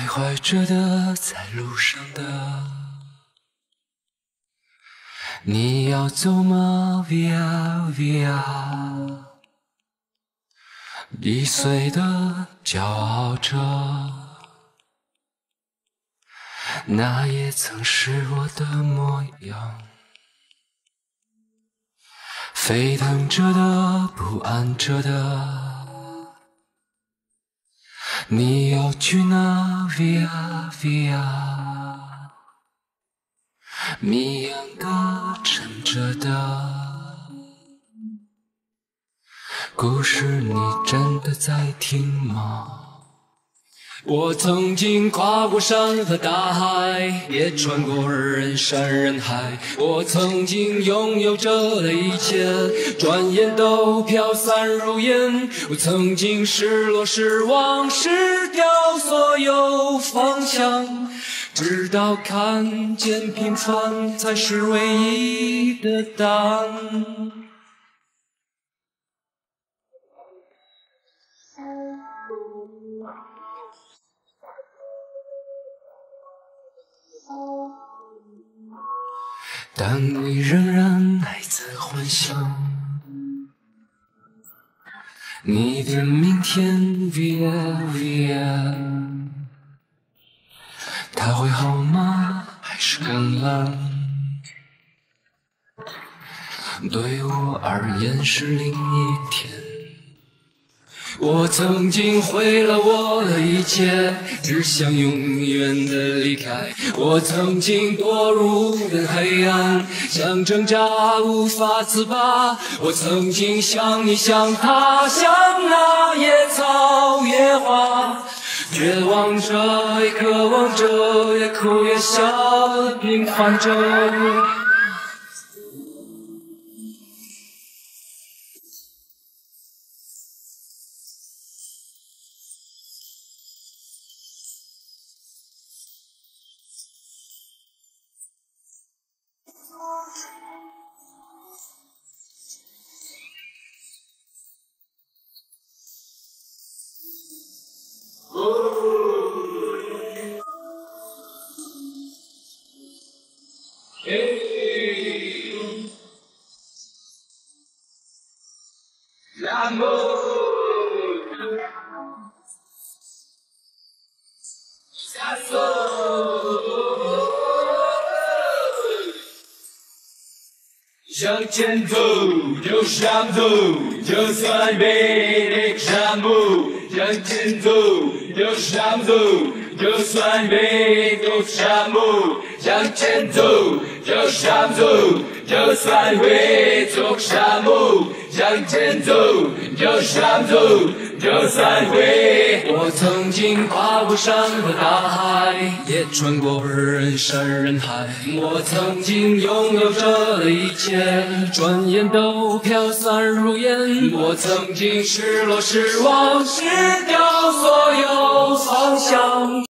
徘徊着的，在路上的，你要走吗 ？Via Via， 易碎的骄傲着，那也曾是我的模样。沸腾着的，不安着的，你要去哪 ？Via Via， 谜样的，沉着的，故事你真的在听吗？我曾经跨过山和大海，也穿过人山人海。我曾经拥有着的一切，转眼都飘散如烟。我曾经失落、失望、失掉所有方向，直到看见平凡才是唯一的答案。但你仍然还在幻想你的明天 Via Via， 它会好吗？还是更烂？对我而言是另一天。我曾经毁了我的一切，只想永远的离开。我曾经堕入无边黑暗，想挣扎无法自拔。我曾经像你像他，像那野草野花，绝望着也渴望着，也哭也笑，平凡着。向前走，就上走，就算被你占卜。向前走，就上走，就算被你占卜。向前走，就上走，就算会走沙漠。向前走，就上走，就算会。我曾经跨过山和大海，也穿过人山人海。我曾经拥有着的一切，转眼都飘散如烟。我曾经失落、失望、失掉所有方向，